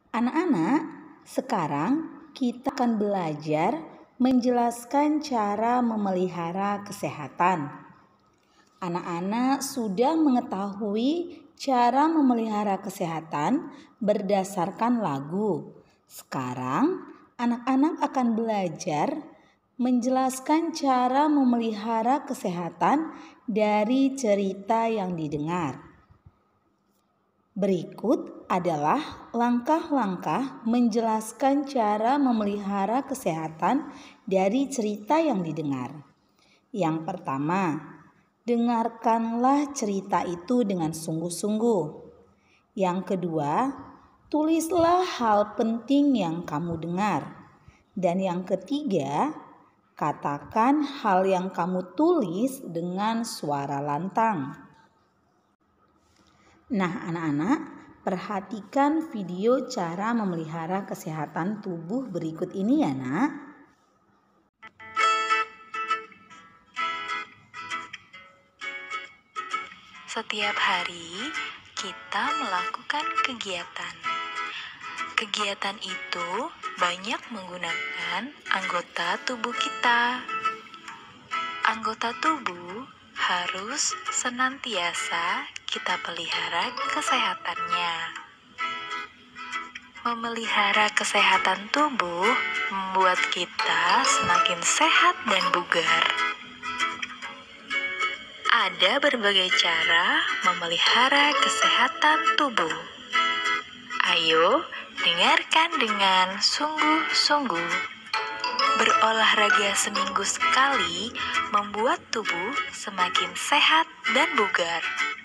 Anak-anak, sekarang kita akan belajar menjelaskan cara memelihara kesehatan. Anak-anak sudah mengetahui cara memelihara kesehatan berdasarkan lagu. Sekarang, anak-anak akan belajar menjelaskan cara memelihara kesehatan dari cerita yang didengar. Berikut adalah langkah-langkah menjelaskan cara memelihara kesehatan dari cerita yang didengar. Yang pertama, dengarkanlah cerita itu dengan sungguh-sungguh. Yang kedua, tulislah hal penting yang kamu dengar. Dan yang ketiga, katakan hal yang kamu tulis dengan suara lantang. Nah, anak-anak, perhatikan video cara memelihara kesehatan tubuh berikut ini ya, Nak. Setiap hari kita melakukan kegiatan. Kegiatan itu banyak menggunakan anggota tubuh kita. Anggota tubuh harus senantiasa kita pelihara kesehatannya. Memelihara kesehatan tubuh membuat kita semakin sehat dan bugar. Ada berbagai cara memelihara kesehatan tubuh. Ayo, dengarkan dengan sungguh-sungguh. Berolahraga seminggu sekali membuat tubuh semakin sehat dan bugar.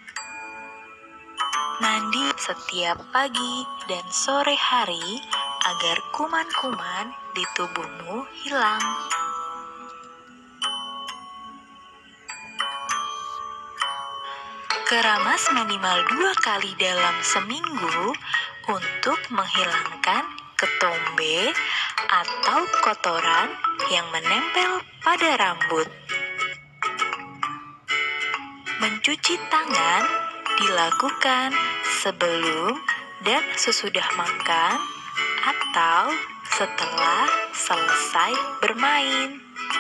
Mandi setiap pagi dan sore hari agar kuman-kuman di tubuhmu hilang. Keramas minimal 2 kali dalam seminggu untuk menghilangkan ketombe atau kotoran yang menempel pada rambut. Mencuci tangan dilakukan sebelum dan sesudah makan atau setelah selesai bermain.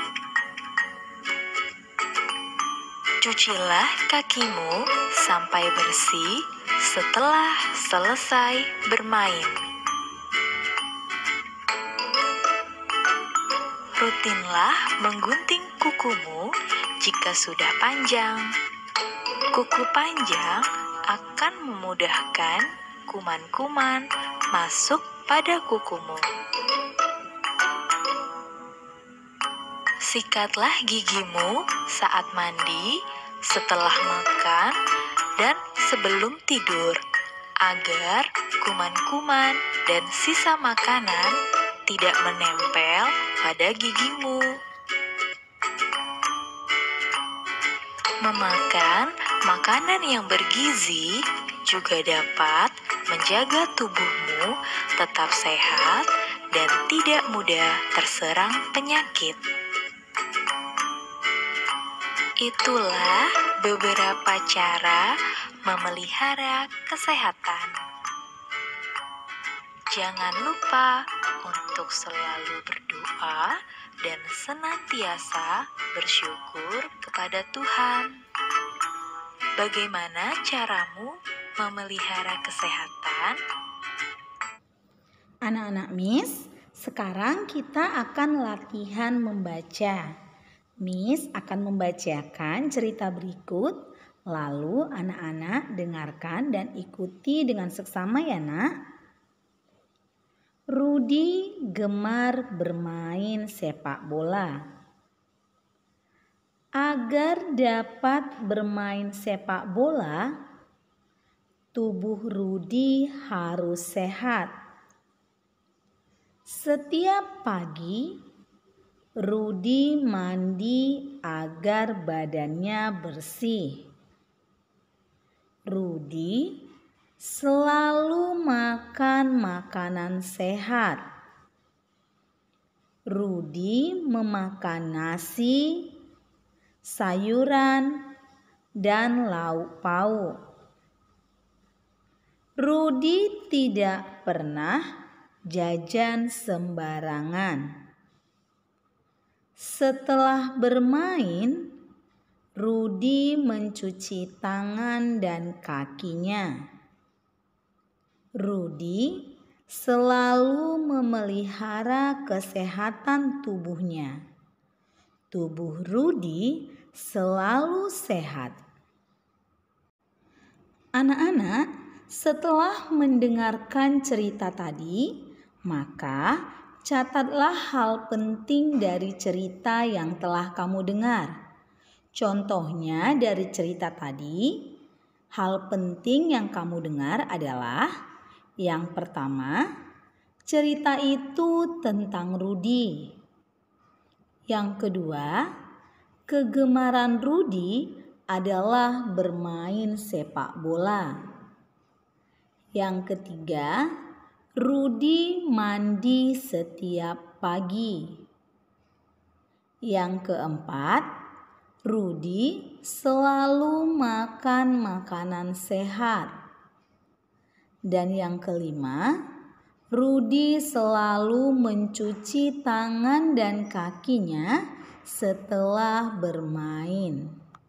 Cucilah kakimu sampai bersih setelah selesai bermain. Rutinlah menggunting kukumu jika sudah panjang. Kuku panjang akan memudahkan kuman-kuman masuk pada kukumu. Sikatlah gigimu saat mandi, setelah makan, dan sebelum tidur, agar kuman-kuman dan sisa makanan tidak menempel pada gigimu. Memakan makanan yang bergizi juga dapat menjaga tubuhmu tetap sehat dan tidak mudah terserang penyakit. Itulah beberapa cara memelihara kesehatan. Jangan lupa untuk selalu berdoa dan senantiasa bersyukur kepada Tuhan. Bagaimana caramu memelihara kesehatan? Anak-anak Miss, sekarang kita akan latihan membaca. Miss akan membacakan cerita berikut, lalu anak-anak dengarkan dan ikuti dengan seksama ya, Nak. Rudy gemar bermain sepak bola. Agar dapat bermain sepak bola, tubuh Rudy harus sehat. Setiap pagi, Rudy mandi agar badannya bersih. Rudy selalu makan makanan sehat. Rudy memakan nasi, sayuran, dan lauk pauk. Rudi tidak pernah jajan sembarangan. Setelah bermain, Rudi mencuci tangan dan kakinya. Rudi selalu memelihara kesehatan tubuhnya. Tubuh Rudi selalu sehat. Anak-anak, setelah mendengarkan cerita tadi, maka catatlah hal penting dari cerita yang telah kamu dengar. Contohnya dari cerita tadi, hal penting yang kamu dengar adalah yang pertama, cerita itu tentang Rudi. Yang kedua, kegemaran Rudi adalah bermain sepak bola. Yang ketiga, Rudi mandi setiap pagi. Yang keempat, Rudi selalu makan makanan sehat. Dan yang kelima, Rudi selalu mencuci tangan dan kakinya setelah bermain.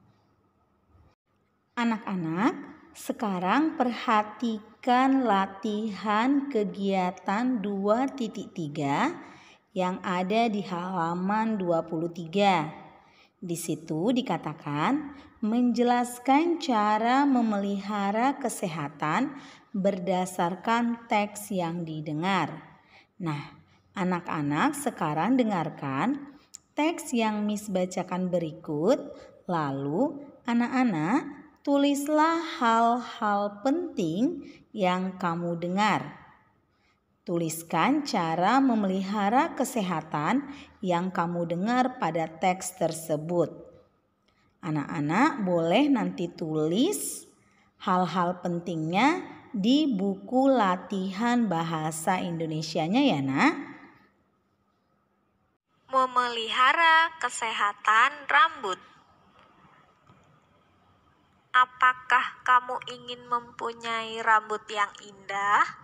Anak-anak, sekarang perhatikan latihan kegiatan 2.3 yang ada di halaman 23. Di situ dikatakan menjelaskan cara memelihara kesehatan berdasarkan teks yang didengar. Nah, anak-anak sekarang dengarkan teks yang Miss bacakan berikut, lalu anak-anak tulislah hal-hal penting yang kamu dengar. Tuliskan cara memelihara kesehatan yang kamu dengar pada teks tersebut. Anak-anak boleh nanti tulis hal-hal pentingnya di buku latihan bahasa Indonesianya ya, Nak. Memelihara kesehatan rambut. Apakah kamu ingin mempunyai rambut yang indah?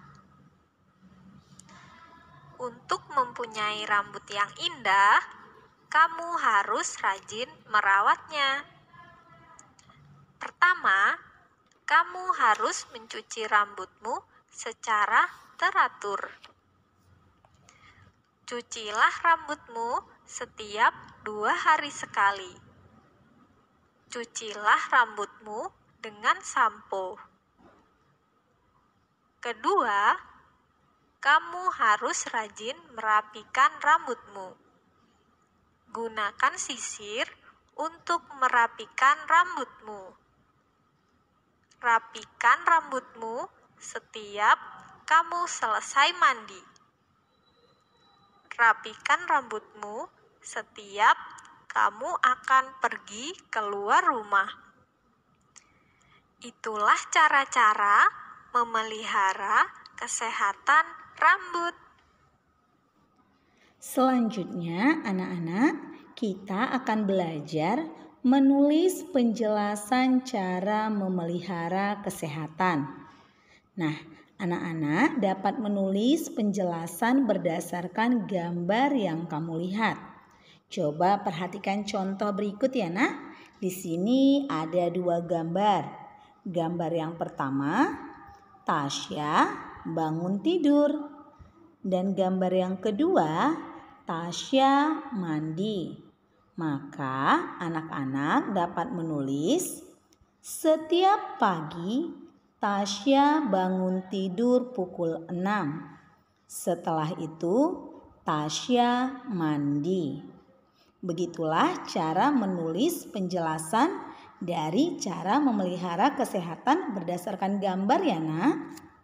Untuk mempunyai rambut yang indah, kamu harus rajin merawatnya. Pertama, kamu harus mencuci rambutmu secara teratur. Cucilah rambutmu setiap 2 hari sekali. Cucilah rambutmu dengan sampo. Kedua, kamu harus rajin merapikan rambutmu. Gunakan sisir untuk merapikan rambutmu. Rapikan rambutmu setiap kamu selesai mandi. Rapikan rambutmu setiap kamu akan pergi keluar rumah. Itulah cara-cara memelihara kesehatan rambut. Selanjutnya, anak-anak, kita akan belajar menulis penjelasan cara memelihara kesehatan. Nah, anak-anak dapat menulis penjelasan berdasarkan gambar yang kamu lihat. Coba perhatikan contoh berikut ya, Nak. Di sini ada 2 gambar. Gambar yang pertama, Tasya bangun tidur. Dan gambar yang kedua, Tasya mandi. Maka anak-anak dapat menulis, setiap pagi Tasya bangun tidur pukul 6. Setelah itu Tasya mandi. Begitulah cara menulis penjelasan dari cara memelihara kesehatan berdasarkan gambar ya, Nak.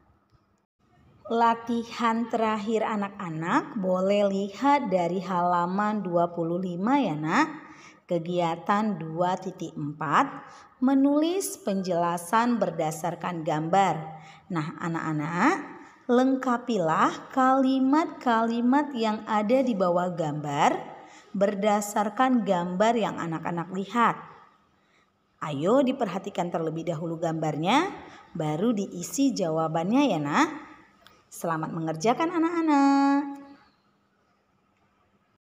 Latihan terakhir anak-anak boleh lihat dari halaman 25 ya, Nak. Kegiatan 2.4 menulis penjelasan berdasarkan gambar. Nah, anak-anak, lengkapilah kalimat-kalimat yang ada di bawah gambar berdasarkan gambar yang anak-anak lihat. Ayo diperhatikan terlebih dahulu gambarnya, baru diisi jawabannya ya nak. Selamat mengerjakan anak-anak.